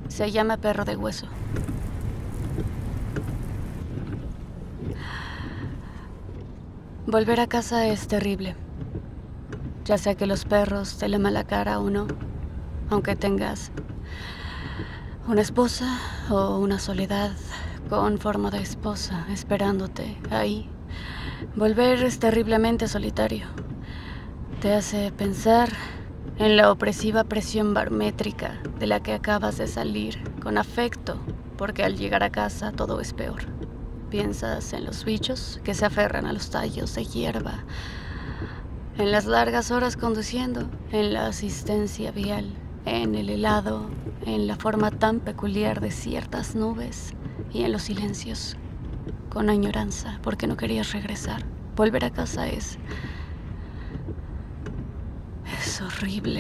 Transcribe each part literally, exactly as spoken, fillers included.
Se llama perro de hueso. Volver a casa es terrible. Ya sea que los perros te laman la cara o no, aunque tengas una esposa o una soledad con forma de esposa esperándote ahí. Volver es terriblemente solitario. Te hace pensar en la opresiva presión barométrica de la que acabas de salir con afecto, porque al llegar a casa todo es peor. Piensas en los bichos que se aferran a los tallos de hierba, en las largas horas conduciendo, en la asistencia vial, en el helado, en la forma tan peculiar de ciertas nubes y en los silencios, con añoranza porque no querías regresar. Volver a casa es... es horrible.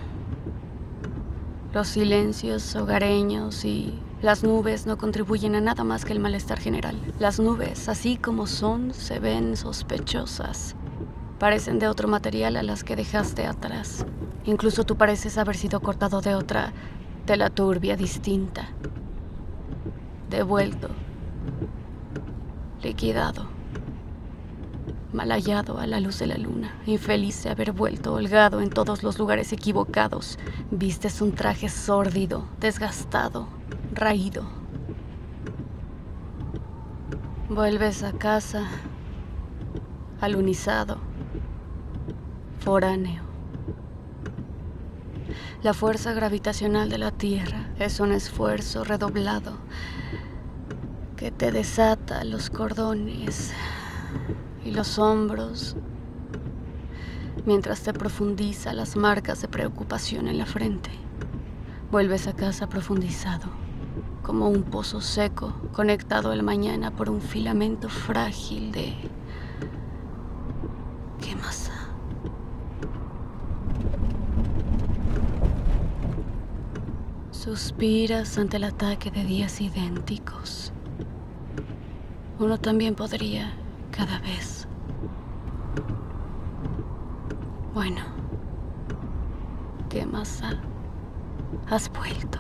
Los silencios hogareños y las nubes no contribuyen a nada más que el malestar general. Las nubes, así como son, se ven sospechosas. Parecen de otro material a las que dejaste atrás. Incluso tú pareces haber sido cortado de otra tela turbia distinta. Devuelto. Liquidado. Mal hallado a la luz de la luna, infeliz de haber vuelto holgado en todos los lugares equivocados. Vistes un traje sórdido, desgastado, raído. Vuelves a casa, alunizado, foráneo. La fuerza gravitacional de la Tierra es un esfuerzo redoblado que te desata los cordones y los hombros, mientras te profundiza las marcas de preocupación en la frente. Vuelves a casa profundizado, como un pozo seco conectado al mañana por un filamento frágil de... ¿qué más da? Suspiras ante el ataque de días idénticos. Uno también podría... cada vez. Bueno, ¿qué más da? Has vuelto.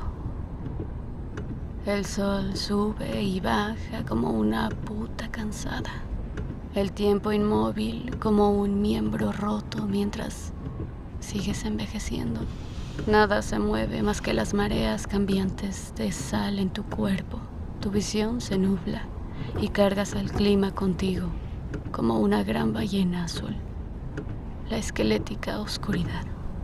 El sol sube y baja como una puta cansada. El tiempo inmóvil como un miembro roto mientras sigues envejeciendo. Nada se mueve más que las mareas cambiantes de sal en tu cuerpo. Tu visión se nubla y cargas al clima contigo como una gran ballena azul. La esquelética oscuridad.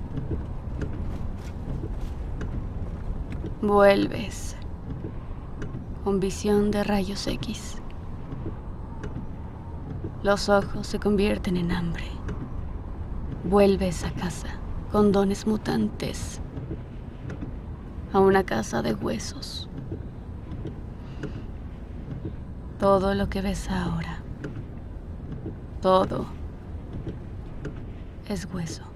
Vuelves con visión de rayos X. Los ojos se convierten en hambre. Vuelves a casa con dones mutantes, a una casa de huesos. Todo lo que ves ahora, todo es hueso.